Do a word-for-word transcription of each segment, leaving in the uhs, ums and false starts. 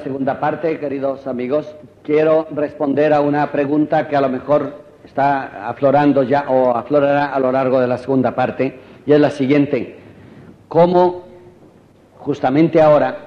Segunda parte, queridos amigos, quiero responder a una pregunta que a lo mejor está aflorando ya o aflorará a lo largo de la segunda parte, y es la siguiente: ¿cómo justamente ahora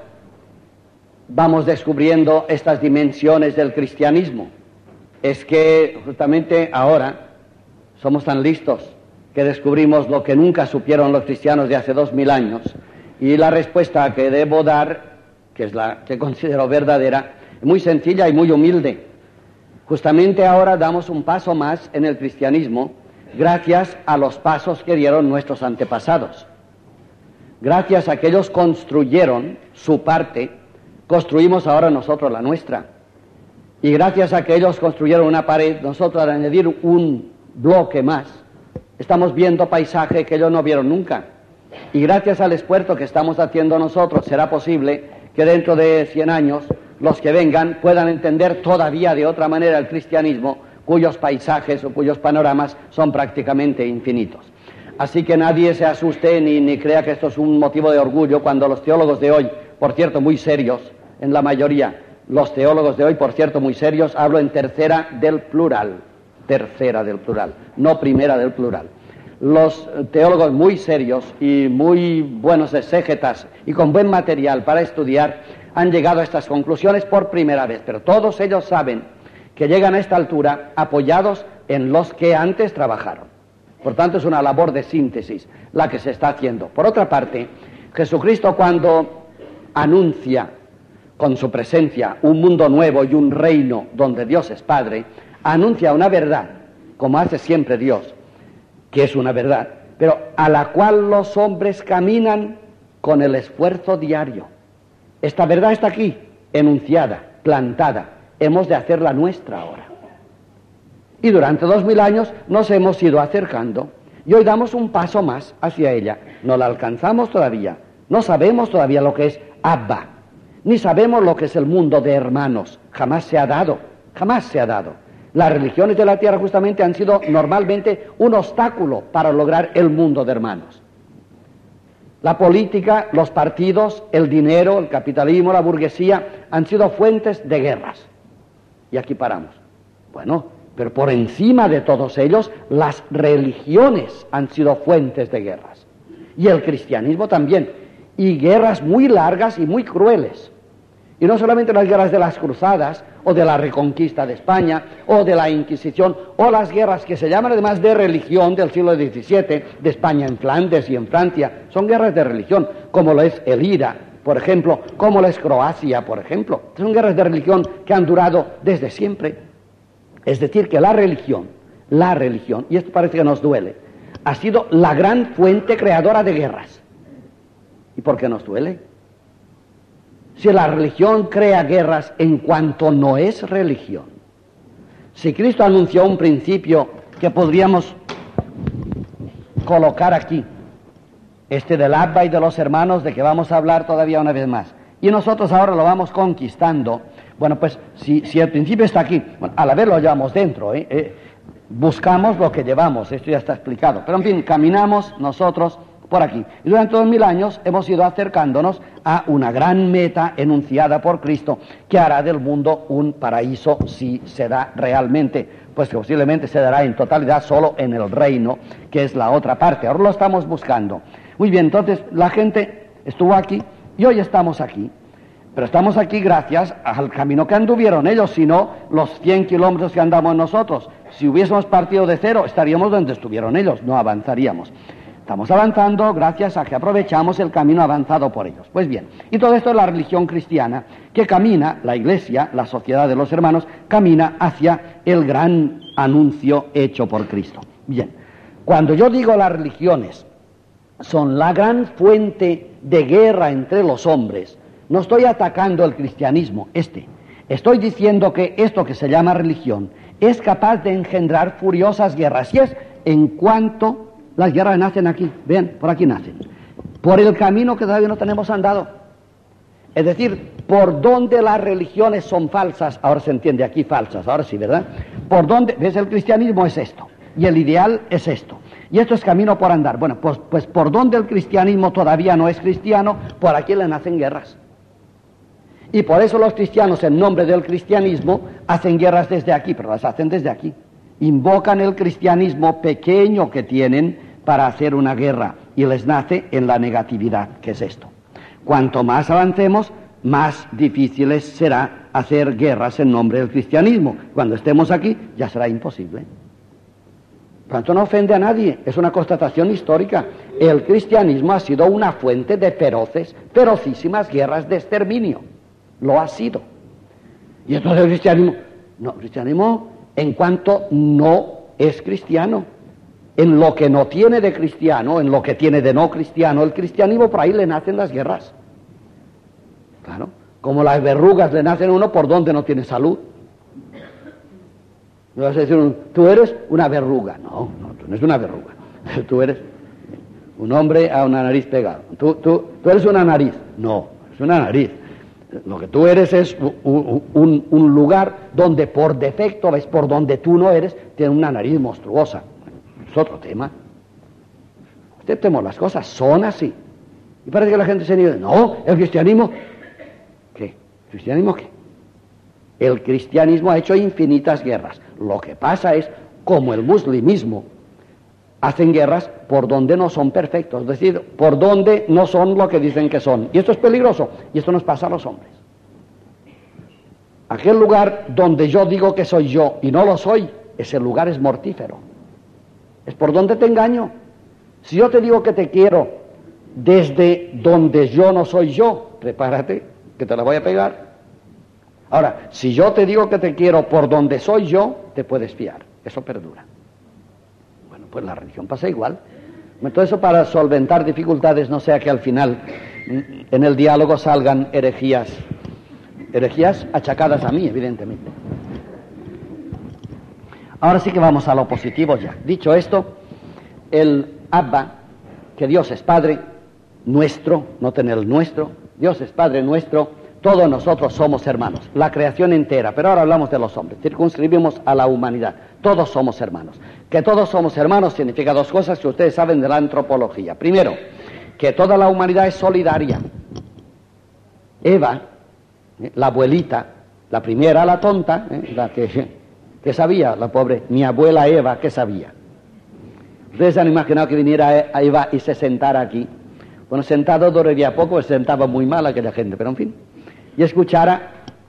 vamos descubriendo estas dimensiones del cristianismo? Es que justamente ahora somos tan listos que descubrimos lo que nunca supieron los cristianos de hace dos mil años, y la respuesta que debo dar, que es la que considero verdadera, es muy sencilla y muy humilde. Justamente ahora damos un paso más en el cristianismo gracias a los pasos que dieron nuestros antepasados. Gracias a que ellos construyeron su parte, construimos ahora nosotros la nuestra. Y gracias a que ellos construyeron una pared, nosotros al añadir un bloque más, estamos viendo paisaje que ellos no vieron nunca. Y gracias al esfuerzo que estamos haciendo nosotros, será posible que dentro de cien años los que vengan puedan entender todavía de otra manera el cristianismo, cuyos paisajes o cuyos panoramas son prácticamente infinitos. Así que nadie se asuste ni, ni crea que esto es un motivo de orgullo cuando los teólogos de hoy, por cierto muy serios, en la mayoría, los teólogos de hoy, por cierto muy serios, hablo en tercera del plural, tercera del plural, no primera del plural. Los teólogos muy serios y muy buenos exégetas y con buen material para estudiar han llegado a estas conclusiones por primera vez, pero todos ellos saben que llegan a esta altura apoyados en los que antes trabajaron. Por tanto, es una labor de síntesis la que se está haciendo. Por otra parte, Jesucristo, cuando anuncia con su presencia un mundo nuevo y un reino donde Dios es Padre, anuncia una verdad, como hace siempre Dios, que es una verdad, pero a la cual los hombres caminan con el esfuerzo diario. Esta verdad está aquí, enunciada, plantada. Hemos de hacerla nuestra ahora. Y durante dos mil años nos hemos ido acercando y hoy damos un paso más hacia ella. No la alcanzamos todavía, no sabemos todavía lo que es Abba, ni sabemos lo que es el mundo de hermanos. Jamás se ha dado, jamás se ha dado. Las religiones de la tierra justamente han sido normalmente un obstáculo para lograr el mundo de hermanos. La política, los partidos, el dinero, el capitalismo, la burguesía han sido fuentes de guerras. Y aquí paramos. Bueno, pero por encima de todos ellos, las religiones han sido fuentes de guerras. Y el cristianismo también. Y guerras muy largas y muy crueles. Y no solamente las guerras de las cruzadas, o de la reconquista de España, o de la Inquisición, o las guerras que se llaman además de religión del siglo diecisiete, de España en Flandes y en Francia, son guerras de religión, como lo es el IRA, por ejemplo, como lo es Croacia, por ejemplo. Son guerras de religión que han durado desde siempre. Es decir, que la religión, la religión, y esto parece que nos duele, ha sido la gran fuente creadora de guerras. ¿Y por qué nos duele? Si la religión crea guerras en cuanto no es religión. Si Cristo anunció un principio que podríamos colocar aquí, este del Abba y de los hermanos, de que vamos a hablar todavía una vez más, y nosotros ahora lo vamos conquistando, bueno, pues si, si el principio está aquí, bueno, a la vez lo llevamos dentro, ¿eh? Eh, buscamos lo que llevamos, esto ya está explicado, pero en fin, caminamos nosotros por aquí. Y durante dos mil años hemos ido acercándonos a una gran meta enunciada por Cristo que hará del mundo un paraíso si se da realmente, pues que posiblemente se dará en totalidad solo en el reino, que es la otra parte. Ahora lo estamos buscando. Muy bien, entonces la gente estuvo aquí y hoy estamos aquí. Pero estamos aquí gracias al camino que anduvieron ellos, si no los cien kilómetros que andamos nosotros. Si hubiésemos partido de cero, estaríamos donde estuvieron ellos, no avanzaríamos. Estamos avanzando gracias a que aprovechamos el camino avanzado por ellos. Pues bien, y todo esto es la religión cristiana que camina, la Iglesia, la sociedad de los hermanos, camina hacia el gran anuncio hecho por Cristo. Bien, cuando yo digo las religiones son la gran fuente de guerra entre los hombres, no estoy atacando el cristianismo, este. Estoy diciendo que esto que se llama religión es capaz de engendrar furiosas guerras, y es en cuanto las guerras nacen aquí, vean, por aquí nacen, por el camino que todavía no tenemos andado. Es decir, por donde las religiones son falsas, ahora se entiende aquí falsas, ahora sí, ¿verdad? Por donde, ves, el cristianismo es esto, y el ideal es esto, y esto es camino por andar. Bueno, pues, pues por donde el cristianismo todavía no es cristiano, por aquí le nacen guerras. Y por eso los cristianos, en nombre del cristianismo, hacen guerras desde aquí, pero las hacen desde aquí. Invocan el cristianismo pequeño que tienen para hacer una guerra, y les nace en la negatividad, que es esto. Cuanto más avancemos, más difíciles será hacer guerras en nombre del cristianismo. Cuando estemos aquí, ya será imposible. Por tanto, no ofende a nadie, es una constatación histórica. El cristianismo ha sido una fuente de feroces, ferocísimas guerras de exterminio. Lo ha sido. Y entonces el cristianismo, no, el cristianismo en cuanto no es cristiano, en lo que no tiene de cristiano, en lo que tiene de no cristiano, el cristianismo, por ahí le nacen las guerras. Claro, como las verrugas le nacen a uno por donde no tiene salud. No vas a decir, tú eres una verruga. No, no, tú no eres una verruga. Tú eres un hombre a una nariz pegada. Tú, tú, tú eres una nariz. No, es una nariz. Lo que tú eres es un, un, un lugar donde por defecto, ves, por donde tú no eres, tiene una nariz monstruosa. Es otro tema. Aceptemos, las cosas son así. Y parece que la gente se dice, no, el cristianismo... ¿Qué? ¿Cristianismo qué? El cristianismo ha hecho infinitas guerras. Lo que pasa es, como el muslimismo, hacen guerras por donde no son perfectos, es decir, por donde no son lo que dicen que son. Y esto es peligroso, y esto nos pasa a los hombres. Aquel lugar donde yo digo que soy yo y no lo soy, ese lugar es mortífero. Es por donde te engaño. Si yo te digo que te quiero desde donde yo no soy yo, prepárate, que te la voy a pegar. Ahora, si yo te digo que te quiero por donde soy yo, te puedes fiar. Eso perdura. Bueno, pues la religión pasa igual. Entonces, eso para solventar dificultades, no sea que al final en el diálogo salgan herejías, herejías achacadas a mí, evidentemente. Ahora sí que vamos a lo positivo ya. Dicho esto, el Abba, que Dios es Padre nuestro, noten el nuestro, Dios es Padre nuestro, todos nosotros somos hermanos, la creación entera, pero ahora hablamos de los hombres, circunscribimos a la humanidad, todos somos hermanos. Que todos somos hermanos significa dos cosas que ustedes saben de la antropología. Primero, que toda la humanidad es solidaria. Eva, eh, la abuelita, la primera, la tonta, eh, la que, que sabía, la pobre, mi abuela Eva, ¿qué sabía? Ustedes han imaginado que viniera Eva y se sentara aquí. Bueno, sentado duraría poco, se sentaba muy mal aquella gente, pero en fin. Y escuchara,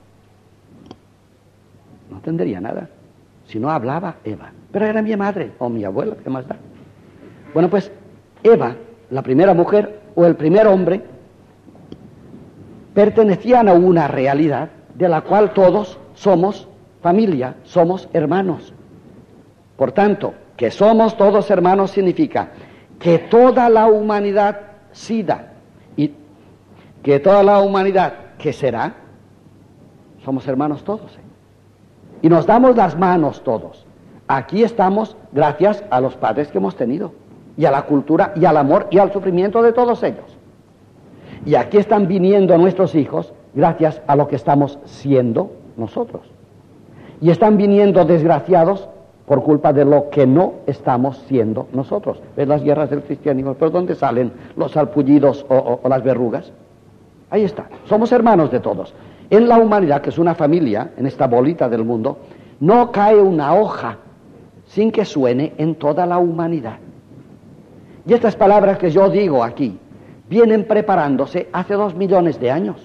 no entendería nada. Si no hablaba Eva, pero era mi madre o mi abuela, ¿qué más da? Bueno, pues Eva, la primera mujer o el primer hombre, pertenecían a una realidad de la cual todos somos familia, somos hermanos. Por tanto, que somos todos hermanos significa que toda la humanidad sida y que toda la humanidad que será, somos hermanos todos, ¿eh? Y nos damos las manos todos. Aquí estamos gracias a los padres que hemos tenido, y a la cultura, y al amor, y al sufrimiento de todos ellos. Y aquí están viniendo nuestros hijos gracias a lo que estamos siendo nosotros. Y están viniendo desgraciados por culpa de lo que no estamos siendo nosotros. ¿Ves las guerras del cristianismo? ¿Por dónde salen los salpullidos o, o, o las verrugas? Ahí está, somos hermanos de todos. En la humanidad, que es una familia, en esta bolita del mundo, no cae una hoja sin que suene en toda la humanidad. Y estas palabras que yo digo aquí vienen preparándose hace dos millones de años.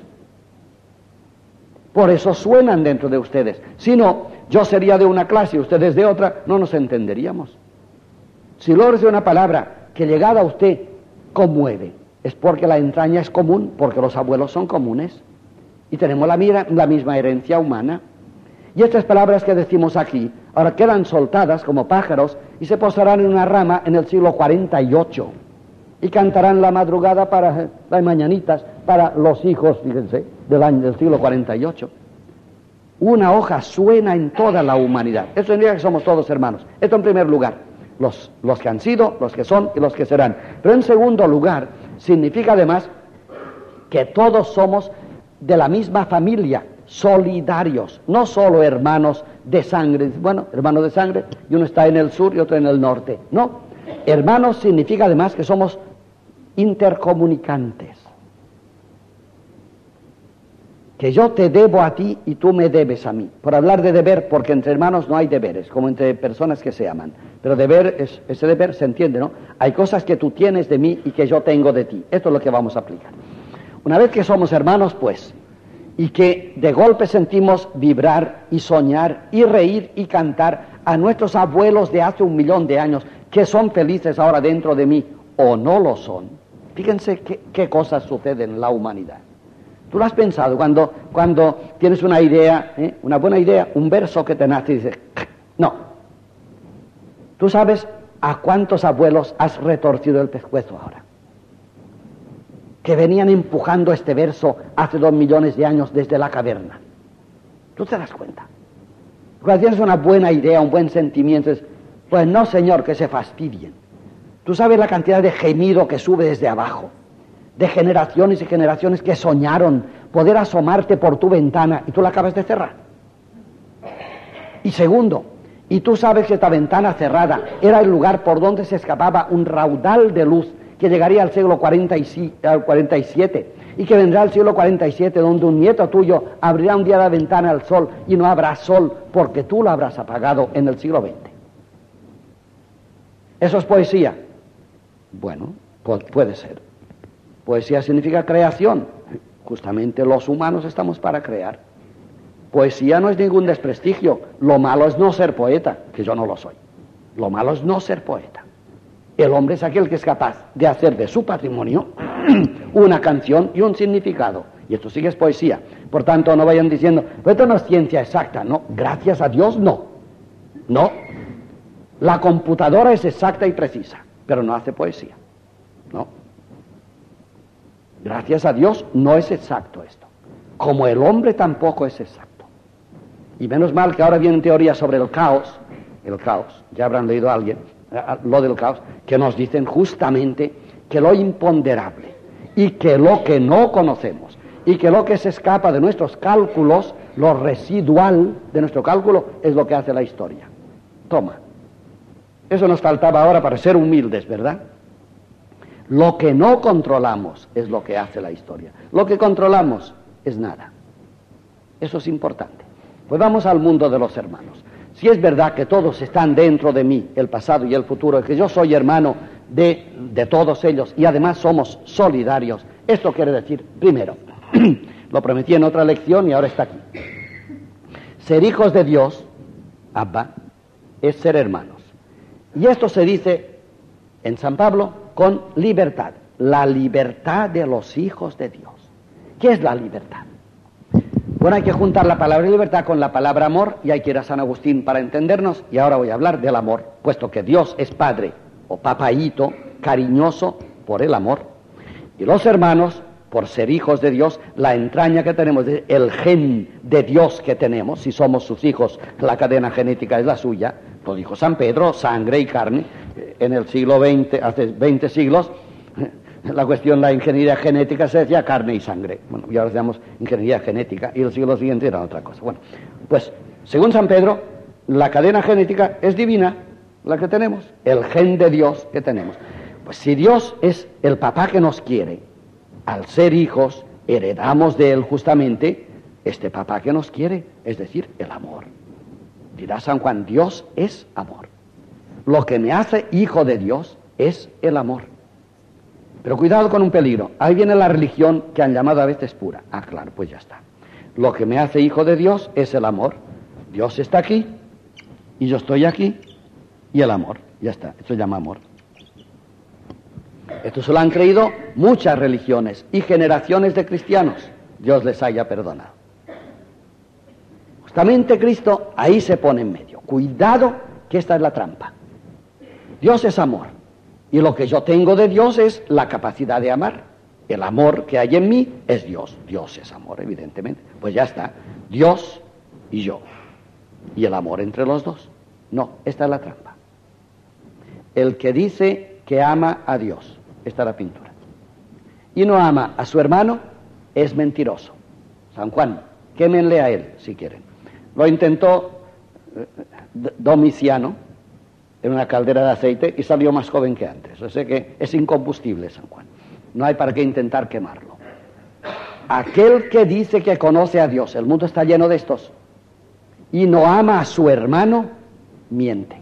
Por eso suenan dentro de ustedes. Si no, yo sería de una clase y ustedes de otra, no nos entenderíamos. Si logres una palabra que llegada a usted conmueve, es porque la entraña es común, porque los abuelos son comunes y tenemos la, mira, la misma herencia humana. Y estas palabras que decimos aquí ahora quedan soltadas como pájaros y se posarán en una rama en el siglo cuarenta y ocho y cantarán la madrugada para las mañanitas para los hijos, fíjense, del año del siglo cuarenta y ocho. Una hoja suena en toda la humanidad. Eso significa que somos todos hermanos. Esto en primer lugar, los, los que han sido, los que son y los que serán. Pero en segundo lugar, significa además que todos somos de la misma familia, solidarios, no solo hermanos de sangre. Bueno, hermano de sangre, y uno está en el sur y otro en el norte. No, hermanos significa además que somos intercomunicantes. que yo te debo a ti y tú me debes a mí. Por hablar de deber, porque entre hermanos no hay deberes, como entre personas que se aman. Pero deber, es, ese deber se entiende, ¿no? Hay cosas que tú tienes de mí y que yo tengo de ti. Esto es lo que vamos a aplicar. Una vez que somos hermanos, pues, y que de golpe sentimos vibrar y soñar y reír y cantar a nuestros abuelos de hace un millón de años, que son felices ahora dentro de mí, o no lo son. Fíjense qué, qué cosas suceden en la humanidad. Tú lo has pensado cuando, cuando tienes una idea, ¿eh? una buena idea, un verso que te nace y dices, no. Tú sabes a cuántos abuelos has retorcido el pescuezo ahora, que venían empujando este verso hace dos millones de años desde la caverna. Tú te das cuenta. Cuando tienes una buena idea, un buen sentimiento, es, pues no, señor, que se fastidien. Tú sabes la cantidad de gemido que sube desde abajo, de generaciones y generaciones que soñaron poder asomarte por tu ventana y tú la acabas de cerrar. Y segundo, y tú sabes que esta ventana cerrada era el lugar por donde se escapaba un raudal de luz que llegaría al siglo cuarenta y siete y que vendrá al siglo cuarenta y siete, donde un nieto tuyo abrirá un día la ventana al sol y no habrá sol porque tú lo habrás apagado en el siglo veinte. ¿Eso es poesía? Bueno, pues puede ser. Poesía significa creación. Justamente los humanos estamos para crear. Poesía no es ningún desprestigio. Lo malo es no ser poeta, que yo no lo soy. Lo malo es no ser poeta. El hombre es aquel que es capaz de hacer de su patrimonio una canción y un significado. Y esto sí que es poesía. Por tanto, no vayan diciendo, pues esto no es ciencia exacta. No, gracias a Dios, no. No. La computadora es exacta y precisa, pero no hace poesía. No. Gracias a Dios no es exacto esto. Como el hombre tampoco es exacto. Y menos mal que ahora vienen teorías sobre el caos, el caos, ya habrán leído a alguien, lo del caos, que nos dicen justamente que lo imponderable y que lo que no conocemos y que lo que se escapa de nuestros cálculos, lo residual de nuestro cálculo, es lo que hace la historia. Toma. Eso nos faltaba ahora para ser humildes, ¿verdad? Lo que no controlamos es lo que hace la historia. Lo que controlamos es nada. Eso es importante. Pues vamos al mundo de los hermanos. Si es verdad que todos están dentro de mí, el pasado y el futuro, que yo soy hermano de, de todos ellos y además somos solidarios, esto quiere decir, primero, lo prometí en otra lección y ahora está aquí. Ser hijos de Dios, Abba, es ser hermanos. Y esto se dice en San Pablo con libertad. La libertad de los hijos de Dios. ¿Qué es la libertad? Bueno, hay que juntar la palabra libertad con la palabra amor y hay que ir a San Agustín para entendernos. Y ahora voy a hablar del amor, puesto que Dios es padre o papaíto, cariñoso por el amor. Y los hermanos, por ser hijos de Dios, la entraña que tenemos, el gen de Dios que tenemos, si somos sus hijos, la cadena genética es la suya. Lo dijo San Pedro, sangre y carne, en el siglo veinte, hace veinte siglos, la cuestión, la ingeniería genética se decía carne y sangre. Bueno, y ahora decíamos ingeniería genética, y el siglo siguiente era otra cosa. Bueno, pues, según San Pedro, la cadena genética es divina, la que tenemos, el gen de Dios que tenemos. Pues si Dios es el papá que nos quiere, al ser hijos, heredamos de él justamente este papá que nos quiere, es decir, el amor. Dirá San Juan, Dios es amor. Lo que me hace hijo de Dios es el amor. Pero cuidado con un peligro. Ahí viene la religión que han llamado a veces pura. Ah, claro, pues ya está. Lo que me hace hijo de Dios es el amor. Dios está aquí y yo estoy aquí y el amor. Ya está, esto se llama amor. Esto se lo han creído muchas religiones y generaciones de cristianos. Dios les haya perdonado. Justamente Cristo ahí se pone en medio. Cuidado, que esta es la trampa. Dios es amor. Y lo que yo tengo de Dios es la capacidad de amar. El amor que hay en mí es Dios. Dios es amor, evidentemente. Pues ya está. Dios y yo. Y el amor entre los dos. No, esta es la trampa. El que dice que ama a Dios, esta es la pintura, y no ama a su hermano, es mentiroso. San Juan, quémenle a él, si quieren. Lo intentó eh, Domiciano en una caldera de aceite y salió más joven que antes. O sea que es incombustible San Juan. No hay para qué intentar quemarlo. aquel que dice que conoce a Dios, el mundo está lleno de estos, y no ama a su hermano, miente.